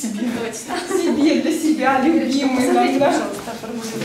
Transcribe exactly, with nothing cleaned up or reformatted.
Себе. Точно. Себе, для себя, любимый. Посмотрите, пожалуйста, формулировку.